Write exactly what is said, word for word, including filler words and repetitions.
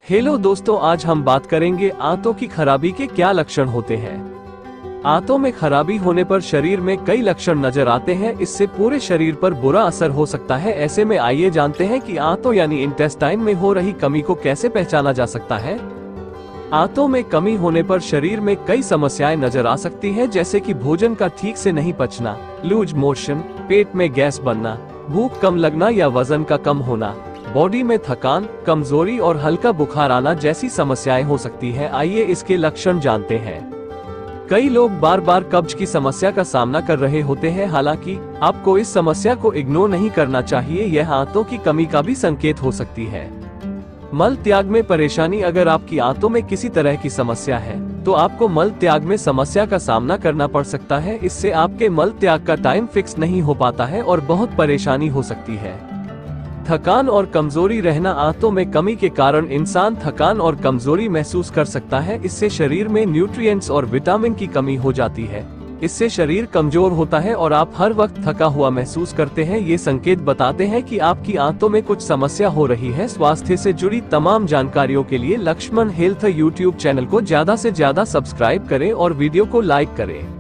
Hello दोस्तों, आज हम बात करेंगे आंतों की खराबी के क्या लक्षण होते हैं। आंतों में खराबी होने पर शरीर में कई लक्षण नजर आते हैं। इससे पूरे शरीर पर बुरा असर हो सकता है। ऐसे में आइए जानते हैं कि आंतों यानी इंटेस्टाइन में हो रही कमी को कैसे पहचाना जा सकता है। आंतों में कमी होने पर शरीर में कई समस्याएं नजर आ सकती है, जैसे कि भोजन का ठीक से नहीं पचना, लूज मोशन, पेट में गैस बनना, भूख कम लगना या वजन का कम होना, बॉडी में थकान, कमजोरी और हल्का बुखार आना जैसी समस्याएं हो सकती है। आइए इसके लक्षण जानते हैं। कई लोग बार बार कब्ज की समस्या का सामना कर रहे होते हैं। हालांकि आपको इस समस्या को इग्नोर नहीं करना चाहिए, यह आंतों की कमी का भी संकेत हो सकती है। मल त्याग में परेशानी, अगर आपकी आंतों में किसी तरह की समस्या है तो आपको मल त्याग में समस्या का सामना करना पड़ सकता है। इससे आपके मल त्याग का टाइम फिक्स नहीं हो पाता है और बहुत परेशानी हो सकती है। थकान और कमजोरी रहना, आंतों में कमी के कारण इंसान थकान और कमजोरी महसूस कर सकता है। इससे शरीर में न्यूट्रिएंट्स और विटामिन की कमी हो जाती है। इससे शरीर कमजोर होता है और आप हर वक्त थका हुआ महसूस करते हैं। ये संकेत बताते हैं कि आपकी आंतों में कुछ समस्या हो रही है। स्वास्थ्य से जुड़ी तमाम जानकारियों के लिए लक्ष्मण हेल्थ यूट्यूब चैनल को ज्यादा से ज्यादा सब्सक्राइब करें और वीडियो को लाइक करें।